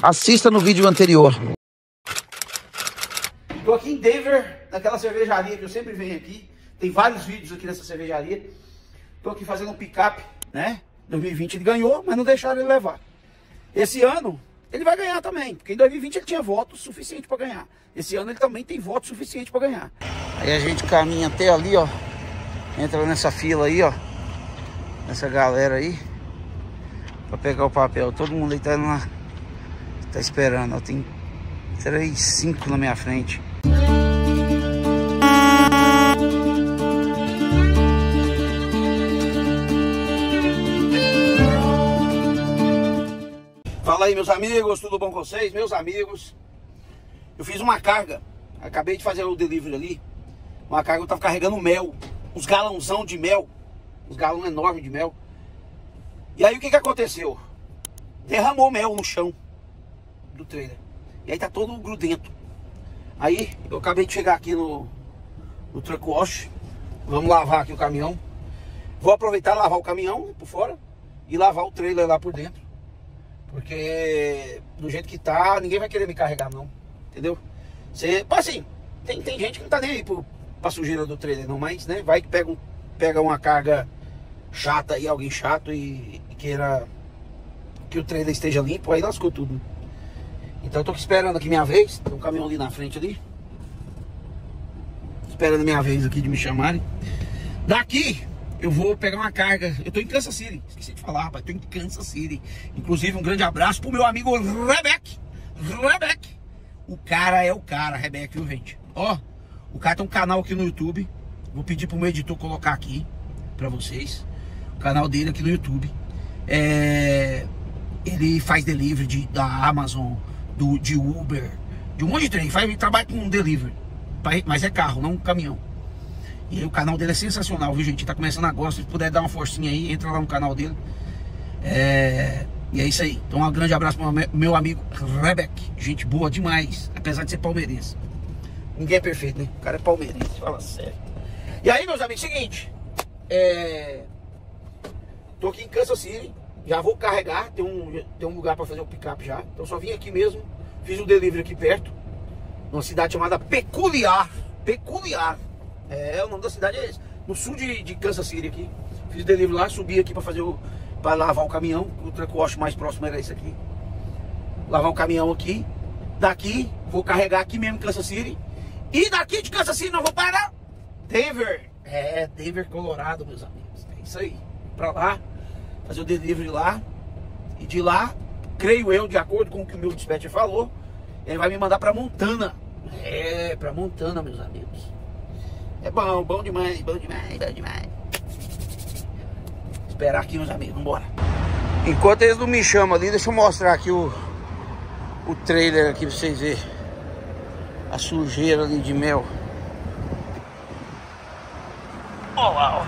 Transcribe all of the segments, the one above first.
Assista no vídeo anterior. Tô aqui em Denver, naquela cervejaria que eu sempre venho aqui. Tem vários vídeos aqui nessa cervejaria. Tô aqui fazendo um picape, né? 2020 ele ganhou, mas não deixaram ele levar. Esse ano ele vai ganhar também, porque em 2020 ele tinha voto suficiente para ganhar. Esse ano ele também tem voto suficiente para ganhar. Aí a gente caminha até ali, ó. Entra nessa fila aí, ó. Essa galera aí. Pra pegar o papel. Todo mundo aí tá lá. Tá esperando, ó. Tem 3, 5 na minha frente. Fala aí, meus amigos, tudo bom com vocês? Meus amigos, eu fiz uma carga. Acabei de fazer o delivery ali. Uma carga, eu tava carregando mel. Uns galãozão de mel. Uns galão enormes de mel. E aí o que que aconteceu? Derramou mel no chão do trailer. E aí tá todo grudento. Aí eu acabei de chegar aqui no truck wash. Vamos lavar aqui o caminhão. Vou aproveitar e lavar o caminhão por fora e lavar o trailer lá por dentro. Porque do jeito que tá, ninguém vai querer me carregar não. Entendeu? Assim, tem gente que não tá nem aí pra sujeira do trailer não, mas né, vai que pega uma carga chata aí, alguém chato e queira que o trailer esteja limpo, aí lascou tudo. Então eu tô esperando aqui minha vez. Tem um caminhão ali na frente ali. Esperando minha vez aqui de me chamarem. Daqui eu vou pegar uma carga. Eu tô em Kansas City. Esqueci de falar, rapaz. Tô em Kansas City. Inclusive um grande abraço pro meu amigo Rebeck. O cara é o cara, Rebeck, viu, gente? Ó, o cara tem um canal aqui no YouTube. Vou pedir pro meu editor colocar aqui pra vocês. O canal dele aqui no YouTube. Ele faz delivery da Amazon, de Uber, de um monte de trem. Ele trabalha com delivery, mas é carro, não caminhão. E aí, o canal dele é sensacional, viu, gente? Tá começando agora. Se puder dar uma forcinha aí, entra lá no canal dele. E é isso aí. Então um grande abraço pro meu amigo Rebeck. Gente boa demais, apesar de ser palmeirense. Ninguém é perfeito, né? O cara é palmeirense, fala sério. E aí, meus amigos, seguinte. Tô aqui em Kansas City. Já vou carregar, tem um lugar para fazer o picape já. Então só vim aqui mesmo. Fiz um delivery aqui perto, numa cidade chamada Peculiar. O nome da cidade é esse. No sul de Kansas City aqui. Fiz o delivery lá, subi aqui para lavar o caminhão. O truck wash mais próximo era esse aqui. Lavar o caminhão aqui. Daqui, vou carregar aqui mesmo em Kansas City. E daqui de Kansas City nós vamos para Denver. Denver, Colorado, meus amigos. É isso aí. Para lá. Fazer o delivery lá. E de lá, creio eu, de acordo com o que o meu dispatcher falou, ele vai me mandar pra Montana. Pra Montana, meus amigos. É bom demais, bom demais. Esperar aqui, meus amigos, vambora. Enquanto eles não me chamam ali, deixa eu mostrar aqui o trailer aqui pra vocês verem. A sujeira ali de mel. Olha lá,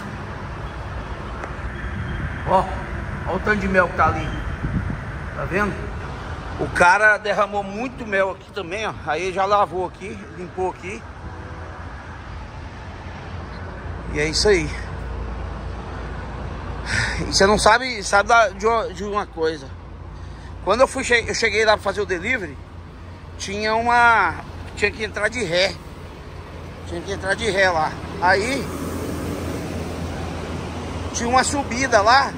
ó, olha o tanto de mel que tá ali. Tá vendo? O cara derramou muito mel aqui também, ó. Aí ele já lavou aqui, limpou aqui. E é isso aí. E você não sabe de uma coisa. Quando eu cheguei lá pra fazer o delivery, tinha que entrar de ré. Tinha que entrar de ré lá. Aí tinha uma subida lá.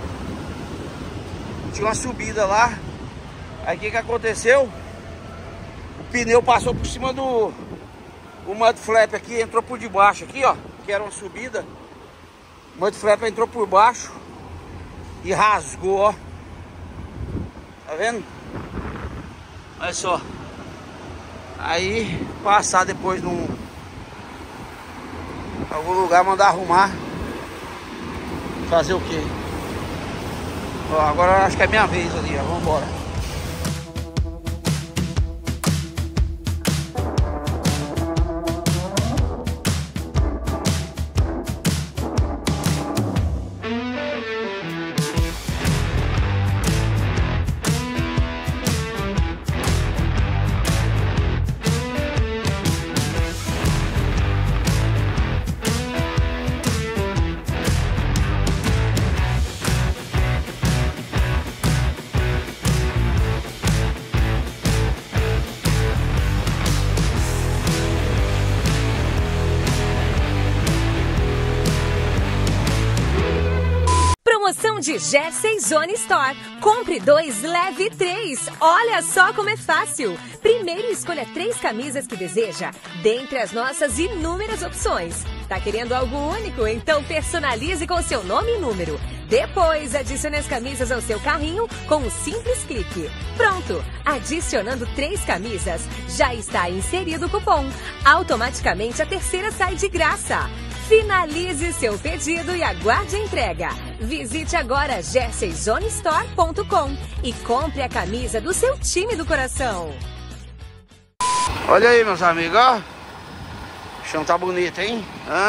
Aí o que aconteceu? O pneu passou por cima do mud flap aqui, entrou por debaixo aqui, ó. Que era uma subida. O mud flap entrou por baixo e rasgou, ó. Tá vendo? Olha só. Aí passar depois em algum lugar, mandar arrumar. Fazer o quê? Ó, agora acho que é minha vez ali, ó. Vambora. promoção de Jersey Zone Store. Compre 2, leve 3. Olha só como é fácil. Primeiro escolha 3 camisas que deseja, dentre as nossas inúmeras opções. Tá querendo algo único? Então personalize com seu nome e número. Depois, adicione as camisas ao seu carrinho com um simples clique. Pronto! Adicionando 3 camisas, já está inserido o cupom. Automaticamente a terceira sai de graça. Finalize seu pedido e aguarde a entrega. Visite agora jerseyzonestore.com e compre a camisa do seu time do coração. Olha aí, meus amigos, ó. O chão tá bonito, hein?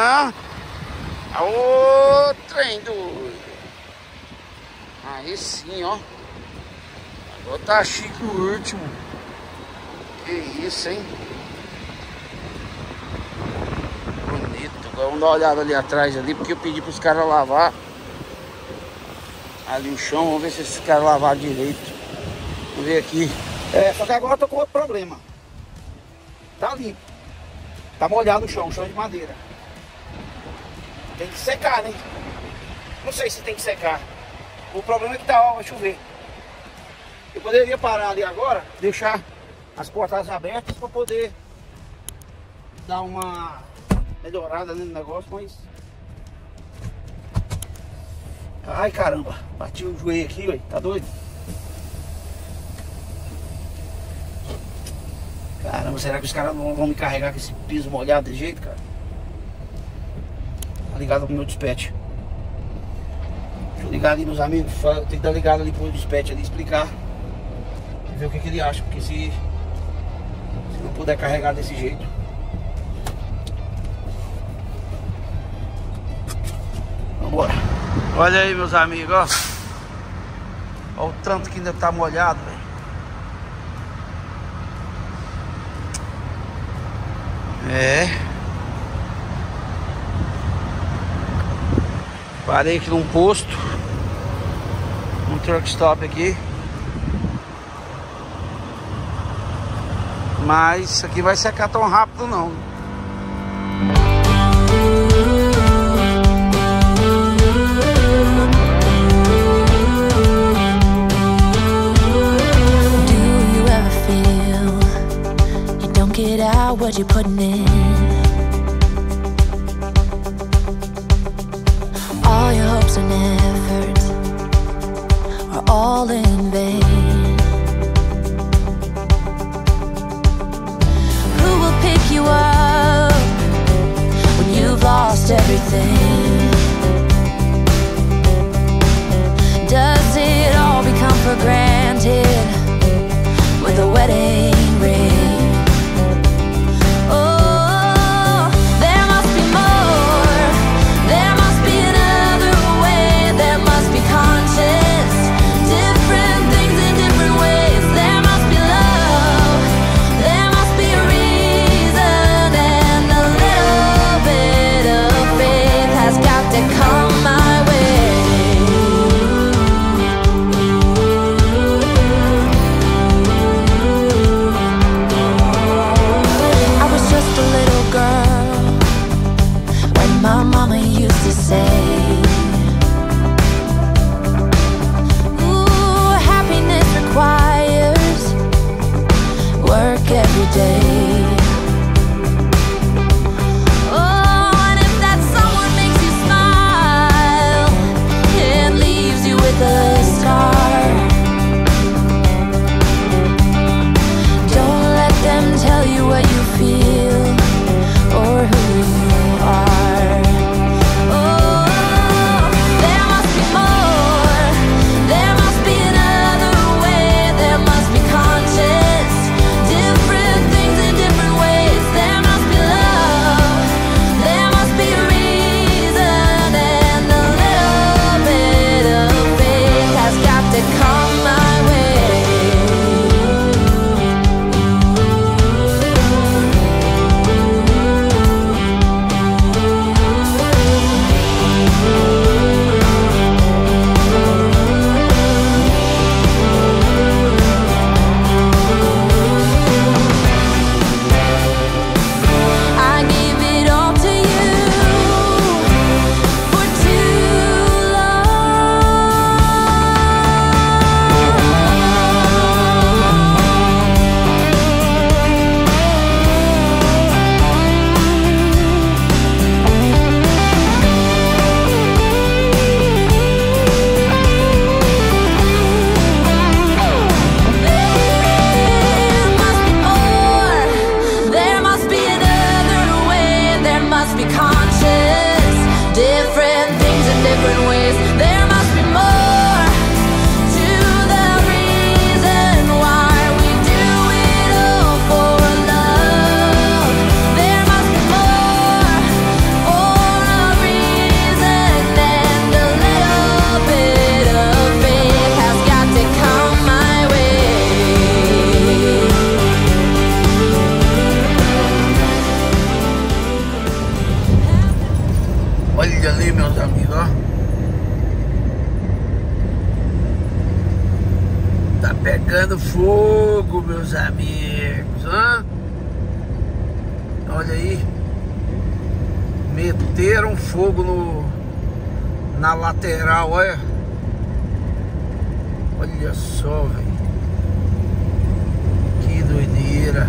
Ô, trem doido. Aí sim, ó. Agora tá chique o último. Que isso, hein? Bonito. Agora vamos dar uma olhada ali atrás ali, porque eu pedi pros caras lavar ali o chão. Vamos ver se esses caras lavaram direito. Vamos ver aqui. Só que agora eu tô com outro problema. Tá limpo. Tá molhado o chão de madeira. Tem que secar, né? Não sei se tem que secar. O problema é que tá, ó, vai chover. Eu poderia parar ali agora, deixar as portas abertas para poder dar uma melhorada no negócio, mas... Ai, caramba, bati o joelho aqui, ué, tá doido? Caramba, será que os caras não vão me carregar com esse piso molhado de jeito, cara? Tá ligado pro meu dispatch. Deixa eu ligar ali nos amigos, tem que dar ligado ali pro meu dispatch ali, explicar. Ver o que ele acha, porque se não puder carregar desse jeito. Vambora. Olha aí, meus amigos, ó. Olha o tanto que ainda tá molhado, velho. Parei aqui num posto, um truck stop aqui. Mas isso aqui vai secar tão rápido não. Do you ever feel you don't get out what you're putting in? All your hopes and efforts are all in vain. Pick you up when you've lost everything. Does it all become for granted with a wedding ring? Oh, there must be more. There must be another way. There must be conscious, different things in different ways. There must be love. There must be a reason, and a little bit of faith has got to come my way. I was just a little girl when my mama used to say, ooh, happiness requires work every day. Oh, and if that someone makes you smile and leaves you with a scar, don't let them tell you what you feel or who you are. Oh, there must be more. There must be another way. There must be conscious, different things in different fogo, meus amigos, hã? Olha aí. Meteram fogo na lateral, olha. Olha só, velho. Que doideira.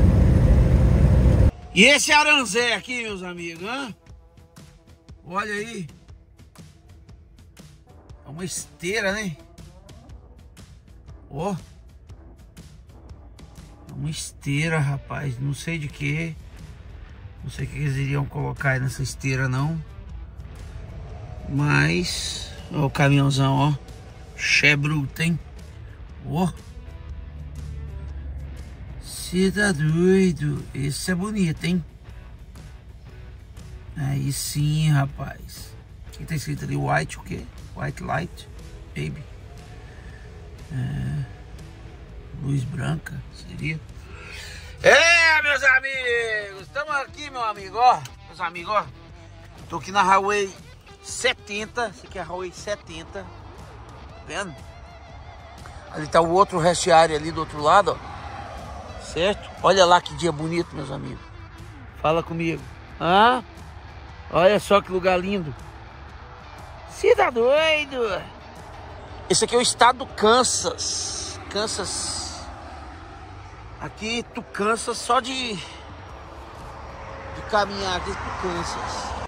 E esse aranzé aqui, meus amigos, hã? Olha aí. É uma esteira, né? Ó. É uma esteira, rapaz. Não sei de que. Não sei o que eles iriam colocar aí nessa esteira, não. Mas... Ó o caminhãozão, ó. Chebruta, hein? Ó. Cê tá doido. Esse é bonito, hein? Aí sim, rapaz. O que tá escrito ali? White o quê? White light, baby. Luz branca, seria? Meus amigos. Estamos aqui, meu amigo, ó. Meus amigos, ó. Tô aqui na Highway 70. Esse aqui é a Highway 70. Tá vendo? Ali tá o outro vestiário ali do outro lado, ó. Certo? Olha lá que dia bonito, meus amigos. Fala comigo. Hã? Olha só que lugar lindo. Você tá doido? Esse aqui é o estado do Kansas. Kansas. Aqui tu cansa só de caminhar aqui, tu cansas.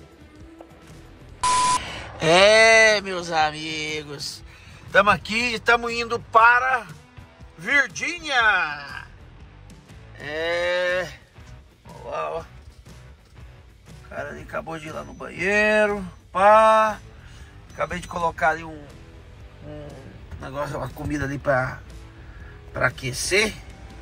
Meus amigos. Estamos aqui, estamos indo para Virgínia. Olha lá, ó. O cara ali acabou de ir lá no banheiro. Pá. Acabei de colocar ali um negócio, uma comida ali para aquecer.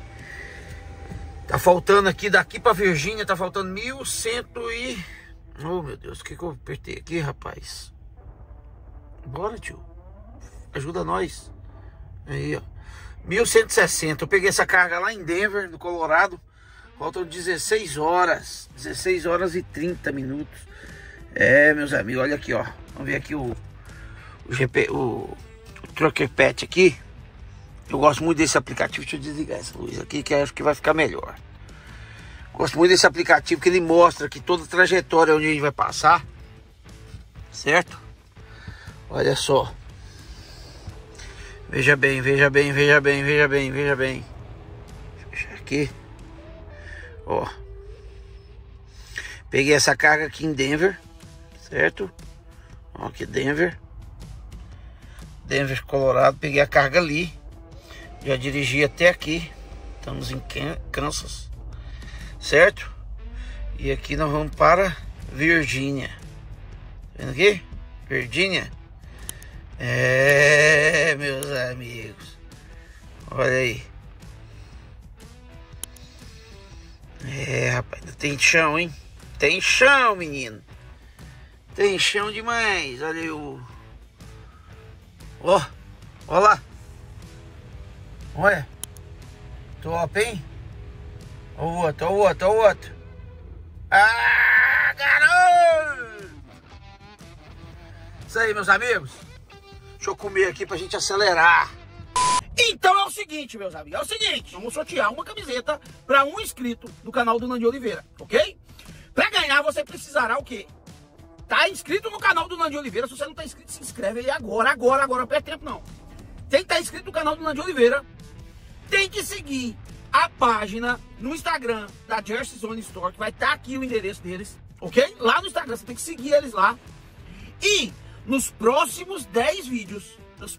Tá faltando aqui, daqui para Virgínia, tá faltando 1.100 e... Oh, meu Deus, o que eu apertei aqui, rapaz? Bora, tio. Ajuda nós. Aí, ó. 1.160. Eu peguei essa carga lá em Denver, no Colorado. Faltam 16 horas. 16 horas e 30 minutos. Meus amigos, olha aqui, ó. Vamos ver aqui o Trucker Pet aqui. Eu gosto muito desse aplicativo. Deixa eu desligar essa luz aqui, que acho que vai ficar melhor. Gosto muito desse aplicativo, que ele mostra aqui toda a trajetória onde a gente vai passar. Certo? Olha só. Veja bem, veja bem, veja bem, veja bem, veja bem. Deixa eu fechar aqui. Ó. Peguei essa carga aqui em Denver. Certo? Ó, aqui Denver. Denver, Colorado. Peguei a carga ali. Já dirigi até aqui. Estamos em Kansas. Certo? E aqui nós vamos para Virgínia. Tá vendo aqui? Virgínia. Meus amigos. Olha aí. Rapaz, tem chão, hein? Tem chão, menino. Tem chão demais. Olha aí o... Ó, olha lá. Olha. Top, hein? Olha o outro, olha o outro, olha o outro. Ah, garoto! Isso aí, meus amigos. Deixa eu comer aqui pra gente acelerar. Então é o seguinte, meus amigos. É o seguinte. Vamos sortear uma camiseta para um inscrito do canal do Nandi Oliveira, ok? Pra ganhar, você precisará o quê? Tá inscrito no canal do Nandi Oliveira. Se você não tá inscrito, se inscreve aí agora. Não perde tempo, não. Tem que estar inscrito no canal do Nandi Oliveira. Tem que seguir a página no Instagram da Jersey Zone Store, que vai estar aqui o endereço deles, ok? Lá no Instagram, você tem que seguir eles lá. E nos próximos 10 vídeos,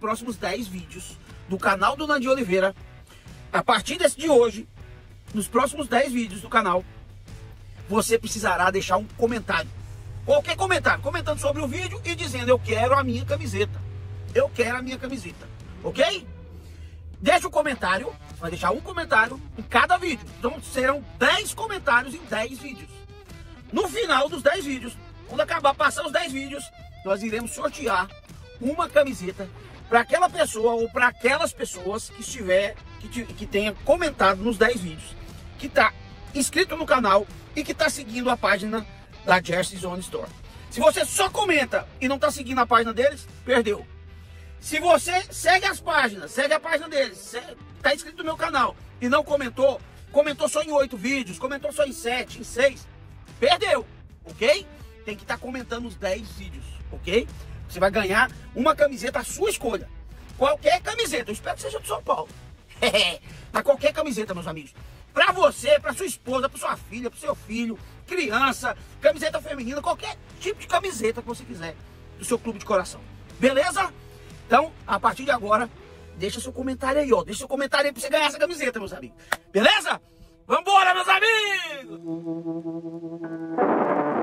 do canal do Nandi Oliveira, a partir desse de hoje, nos próximos 10 vídeos do canal, você precisará deixar um comentário. Qualquer comentário, comentando sobre o vídeo e dizendo: eu quero a minha camiseta. Eu quero a minha camiseta, ok? Deixa um comentário, vai deixar um comentário em cada vídeo. Então serão 10 comentários em 10 vídeos. No final dos 10 vídeos, quando acabar, passar os 10 vídeos, nós iremos sortear uma camiseta para aquela pessoa ou para aquelas pessoas que tenha comentado nos 10 vídeos, que está inscrito no canal e que está seguindo a página da Jersey Zone Store. Se você só comenta e não está seguindo a página deles, perdeu. Se você segue as páginas, segue a página deles, tá inscrito no meu canal e não comentou só em 8 vídeos, comentou só em 7, em 6, perdeu, ok? Tem que estar comentando os 10 vídeos, ok? Você vai ganhar uma camiseta à sua escolha. Qualquer camiseta, eu espero que seja do São Paulo. Mas qualquer camiseta, meus amigos. Pra você, pra sua esposa, pra sua filha, pro seu filho, criança, camiseta feminina, qualquer tipo de camiseta que você quiser do seu clube de coração. Beleza? Então, a partir de agora, deixa seu comentário aí, ó. Deixa seu comentário aí pra você ganhar essa camiseta, meus amigos. Beleza? Vambora, meus amigos!